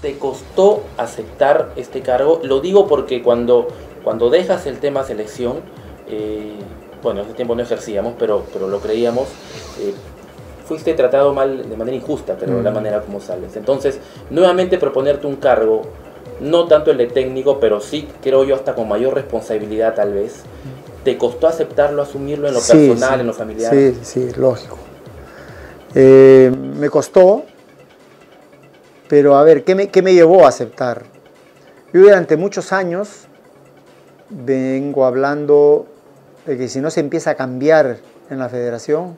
¿Te costó aceptar este cargo? Lo digo porque cuando dejas el tema selección, bueno, en ese tiempo no ejercíamos, pero lo creíamos, fuiste tratado mal de manera injusta, pero la manera como sales. Entonces, nuevamente proponerte un cargo, no tanto el de técnico, pero sí, creo yo, hasta con mayor responsabilidad tal vez. ¿Te costó aceptarlo, asumirlo en lo personal, sí, en lo familiar? Sí, sí, lógico. Me costó, pero a ver, ¿qué me llevó a aceptar? Yo durante muchos años vengo hablando de que si no se empieza a cambiar en la federación,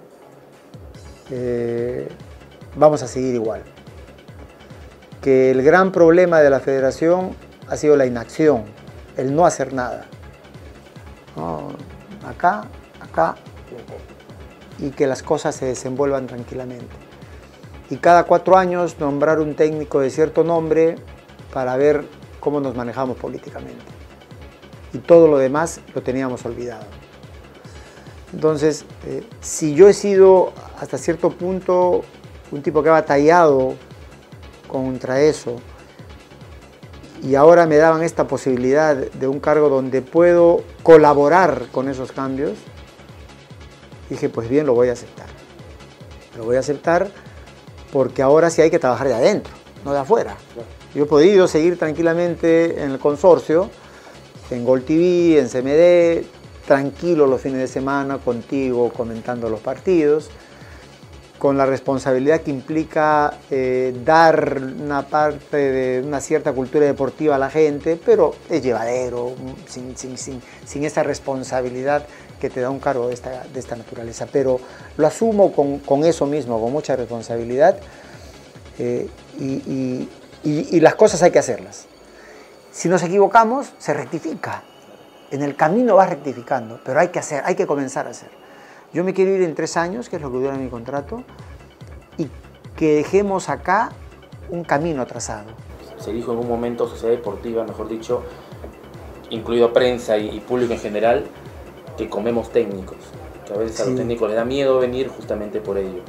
vamos a seguir igual. Que el gran problema de la federación ha sido la inacción, el no hacer nada. No, acá, y que las cosas se desenvuelvan tranquilamente. Y cada 4 años nombrar un técnico de cierto nombre para ver cómo nos manejamos políticamente. Y todo lo demás lo teníamos olvidado. Entonces, si yo he sido hasta cierto punto un tipo que ha batallado contra eso, y ahora me daban esta posibilidad de un cargo donde puedo colaborar con esos cambios, dije, pues bien, lo voy a aceptar. Lo voy a aceptar porque ahora sí hay que trabajar de adentro, no de afuera. Yo he podido seguir tranquilamente en el consorcio, en Gol TV, en CMD, tranquilo los fines de semana, contigo, comentando los partidos, con la responsabilidad que implica dar una parte de una cierta cultura deportiva a la gente, pero es llevadero, sin esa responsabilidad que te da un cargo de esta naturaleza. Pero lo asumo con eso mismo, con mucha responsabilidad, y las cosas hay que hacerlas. Si nos equivocamos, se rectifica. En el camino vas rectificando, pero hay que comenzar a hacer. Yo me quiero ir en 3 años, que es lo que dura mi contrato, y que dejemos acá un camino trazado. Se dijo en un momento, sociedad deportiva, mejor dicho, incluido prensa y público en general, que comemos técnicos, que a veces a los técnicos les da miedo venir justamente por ello.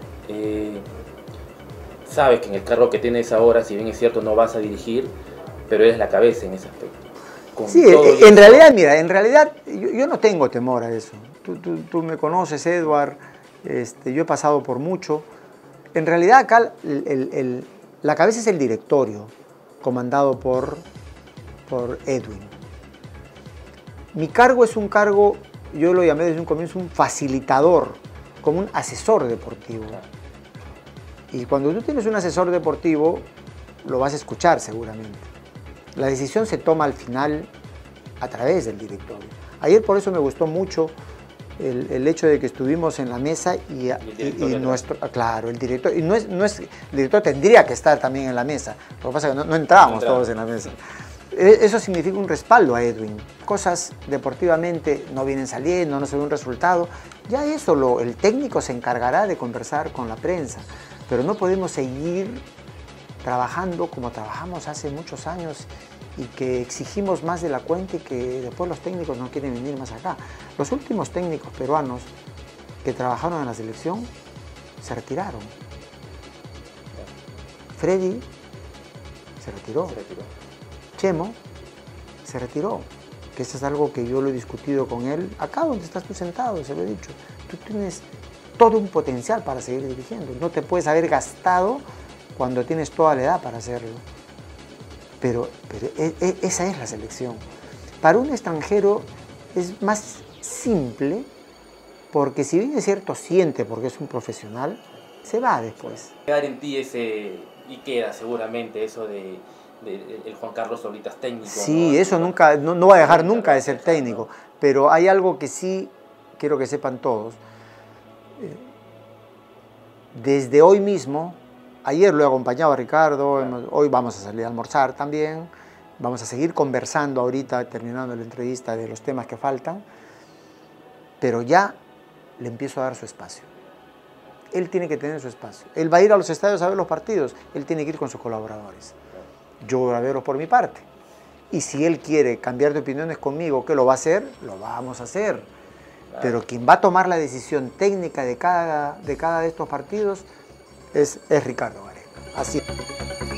Sabes que en el cargo que tienes ahora, si bien es cierto, no vas a dirigir, pero eres la cabeza en ese aspecto. Sí, en realidad, mira, yo no tengo temor a eso. Tú me conoces, Edward, yo he pasado por mucho. En realidad acá la cabeza es el directorio, comandado por Edwin. Mi cargo es un cargo, yo lo llamé desde un comienzo un facilitador, como un asesor deportivo. Y cuando tú tienes un asesor deportivo, lo vas a escuchar seguramente. La decisión se toma al final a través del directorio. Ayer por eso me gustó mucho el hecho de que estuvimos en la mesa y nuestro, claro, el director, y el director tendría que estar también en la mesa, lo que pasa es que no entramos todos en la mesa. Eso significa un respaldo a Edwin. Cosas deportivamente no vienen saliendo, no se ve un resultado. Ya eso el técnico se encargará de conversar con la prensa, pero no podemos seguir trabajando como trabajamos hace muchos años y que exigimos más de la cuenta y que después los técnicos no quieren venir más acá. Los últimos técnicos peruanos que trabajaron en la selección se retiraron. Freddy se retiró. Chemo se retiró, que eso es algo que yo lo he discutido con él, acá donde estás tú sentado, se lo he dicho. Tú tienes todo un potencial para seguir dirigiendo, no te puedes haber gastado cuando tienes toda la edad para hacerlo. Pero esa es la selección. Para un extranjero es más simple, porque si bien es cierto, siente porque es un profesional, se va después. Quedar en ti y queda seguramente eso de el Juan Carlos Oblitas técnico. Sí, ¿no? Eso nunca, no va a dejar nunca de ser técnico, pero hay algo que sí quiero que sepan todos. Desde hoy mismo, ayer lo he acompañado a Ricardo, hoy vamos a salir a almorzar también, vamos a seguir conversando ahorita, terminando la entrevista, de los temas que faltan, pero ya le empiezo a dar su espacio. Él tiene que tener su espacio. Él va a ir a los estadios a ver los partidos, él tiene que ir con sus colaboradores. Yo voy a verlos por mi parte. Y si él quiere cambiar de opiniones conmigo, ¿qué lo va a hacer? Lo vamos a hacer. Pero quien va a tomar la decisión técnica de cada de estos partidos es Ricardo Gareca. Así es.